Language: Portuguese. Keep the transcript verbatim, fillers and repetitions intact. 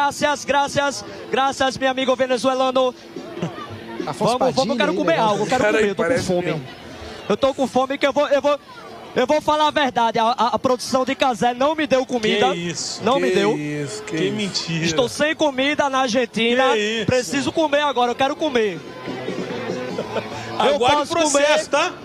Graças, graças, graças, meu amigo venezuelano. Afonso Vamos, vamos, eu quero aí, comer legal. algo, eu quero Cara, comer, eu tô com parece fome. mesmo. Eu tô com fome que eu vou, eu vou, eu vou falar a verdade. A, a, a produção de Casé não me deu comida. Que isso? Não que me deu. Isso, que, Que isso. mentira. Estou sem comida na Argentina. Que isso? Preciso comer agora, eu quero comer. Eu Aguarde o posso processo, comer. tá?